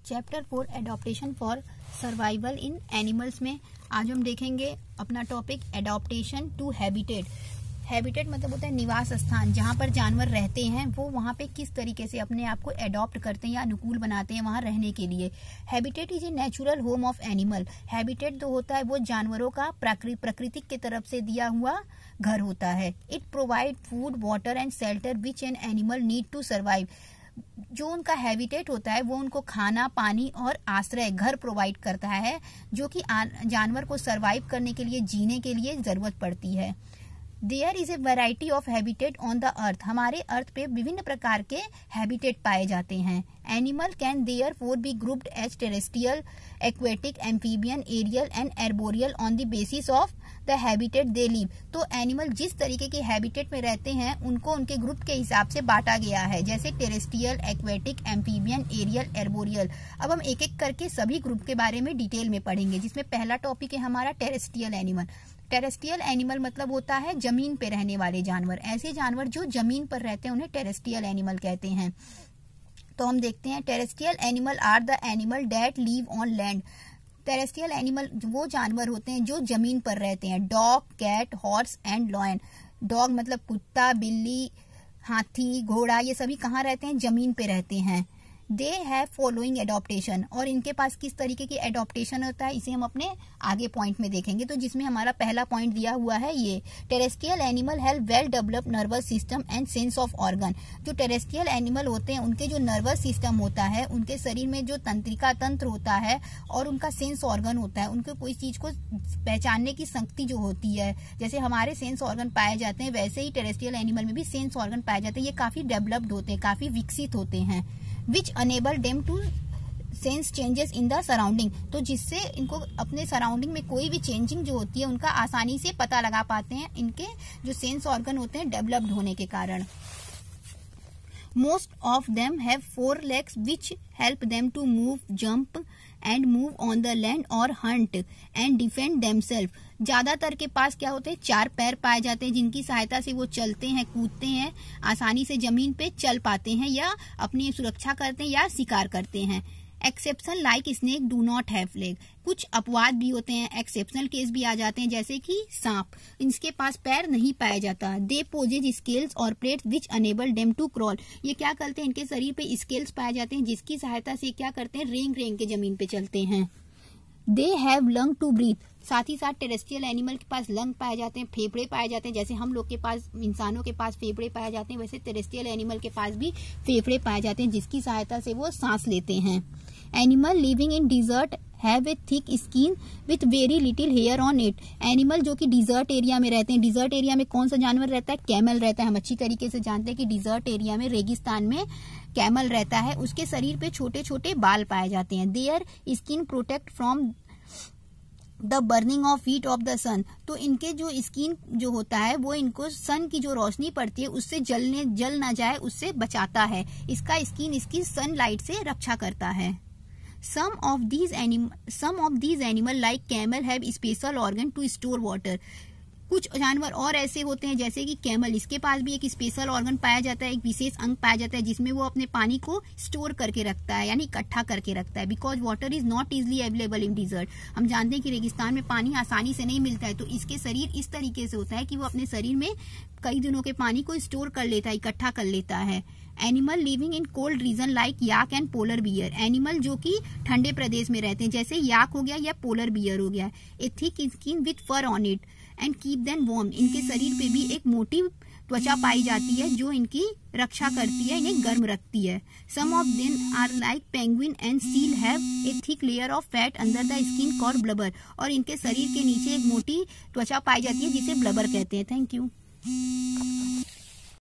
Chapter 4 adaptation for survival in animals में आज हम देखेंगे अपना topic adaptation to habitat. Habitat मतलब होता है निवास स्थान, जहाँ पर जानवर रहते हैं वो वहाँ पे किस तरीके से अपने आप को एडॉप्ट करते हैं या अनुकूल बनाते हैं वहाँ रहने के लिए। Habitat is a natural home of animal. Habitat जो होता है वो जानवरों का प्रकृति की तरफ से दिया हुआ घर होता है। It provide food, water and shelter which an animal need to survive. जो उनका हैबिटेट होता है वो उनको खाना, पानी और आश्रय, घर प्रोवाइड करता है, जो कि जानवर को सर्वाइव करने के लिए, जीने के लिए जरूरत पड़ती है। There is a variety of habitat on the earth. हमारे अर्थ पे विभिन्न प्रकार के हैबिटेट पाए जाते हैं। Animal can therefore be grouped as terrestrial, aquatic, amphibian, aerial and arboreal on the basis of the habitat they live. तो animal जिस तरीके के हैबिटेट में रहते हैं उनको उनके ग्रुप के हिसाब से बांटा गया है, जैसे terrestrial, aquatic, amphibian, aerial, arboreal. अब हम एक एक करके सभी ग्रुप के बारे में डिटेल में पढ़ेंगे, जिसमें पहला टॉपिक है हमारा टेरेस्ट्रियल एनिमल। टेरेस्ट्रियल एनिमल मतलब होता है जमीन पे रहने वाले जानवर। ऐसे जानवर जो जमीन पर रहते हैं उन्हें टेरेस्ट्रियल एनिमल कहते हैं। तो हम देखते हैं terrestrial animal are the animal that live on land. Terrestrial animal वो जानवर होते हैं जो जमीन पर रहते हैं। Dog, cat, horse and lion. Dog मतलब कुत्ता, बिल्ली, हाथी, घोड़ा, ये सभी कहाँ रहते हैं? जमीन पे रहते हैं। They have following adaptation. और इनके पास किस तरीके की एडॉप्टेशन होता है इसे हम अपने आगे पॉइंट में देखेंगे। तो जिसमें हमारा पहला पॉइंट दिया हुआ है ये terrestrial animal have well developed nervous system and sense of organ. जो टेरेस्ट्रियल एनिमल होते हैं उनके जो नर्वस सिस्टम होता है, उनके शरीर में जो तंत्रिका तंत्र होता है और उनका सेंस ऑर्गन होता है, उनको कोई चीज को पहचानने की शक्ति जो होती है, जैसे हमारे सेंस ऑर्गन पाए जाते हैं वैसे ही टेरेस्ट्रियल एनिमल में भी सेंस ऑर्गन पाए जाते हैं। ये काफी डेवलप्ड होते हैं, काफी विकसित होते हैं। Which enable them to sense changes in the surrounding। तो जिससे इनको अपने सराउंडिंग में कोई भी चेंजिंग जो होती है उनका आसानी से पता लगा पाते हैं, इनके जो सेंस ऑर्गन होते हैं डेवलप्ड होने के कारण। Most of them have 4 legs which help them to move, jump and move on the land or hunt and defend themselves। ज्यादातर के पास क्या होते हैं? 4 पैर पाए जाते हैं जिनकी सहायता से वो चलते हैं, कूदते हैं, आसानी से जमीन पे चल पाते हैं या अपनी सुरक्षा करते हैं या शिकार करते हैं। Exception like snake do not have leg. कुछ अपवाद भी होते हैं, एक्सेप्शनल केस भी आ जाते हैं, जैसे कि सांप, इनके पास पैर नहीं पाया जाता। दे पोजेज स्केल्स और plates which enable them to crawl. ये क्या करते हैं? इनके शरीर पे स्केल्स पाए जाते हैं जिसकी सहायता से क्या करते हैं? रेंग रेंग के जमीन पे चलते हैं। They have lung to breathe. साथ ही साथ टेरेस्ट्रियल एनिमल के पास लंग पाए जाते हैं, फेफड़े पाए जाते हैं। जैसे हम लोग के पास, इंसानों के पास फेफड़े पाए जाते हैं, वैसे टेरेस्ट्रियल एनिमल के पास भी फेफड़े पाए जाते हैं जिसकी सहायता से वो सांस लेते हैं। Animal living in desert have a thick skin with very little hair on it. Animal जो कि डिजर्ट एरिया में रहते हैं। डिजर्ट एरिया में कौन सा जानवर रहता है? कैमल रहता है। हम अच्छी तरीके से जानते हैं कि डिजर्ट एरिया में, रेगिस्तान में कैमल रहता है। उसके शरीर पे छोटे छोटे बाल पाए जाते हैं। Their skin protect from the burning of heat of the sun. तो इनके जो स्किन जो होता है वो इनको सन की जो रोशनी पड़ती है उससे जल ना जाए, उससे बचाता है। इसका स्किन इसकी सनलाइट से रक्षा करता है। Some of these animal like camel have special organ to store water। कुछ जानवर और ऐसे होते हैं जैसे कि कैमल, इसके पास भी एक स्पेशल ऑर्गन पाया जाता है, एक विशेष अंग पाया जाता है जिसमें वो अपने पानी को स्टोर करके रखता है, यानी इकट्ठा करके रखता है। Because water is not easily available in desert. हम जानते हैं कि रेगिस्तान में पानी आसानी से नहीं मिलता है, तो इसके शरीर इस तरीके से होता है कि वो अपने शरीर में कई दिनों के पानी को स्टोर कर लेता है, इकट्ठा कर लेता है। Animal living in cold region like yak and polar bear. Animal जो कि ठंडे प्रदेश में रहते हैं, जैसे याक हो गया या पोलर बियर हो गया। A thick skin with fur on it and keep them warm. इनके शरीर पे भी एक मोटी त्वचा पाई जाती है जो इनकी रक्षा करती है, इन्हें गर्म रखती है। Some of them are like penguin and seal have a thick layer of fat under the skin called blubber. और इनके शरीर के नीचे एक मोटी त्वचा पाई जाती है जिसे ब्लबर कहते हैं। Thank you.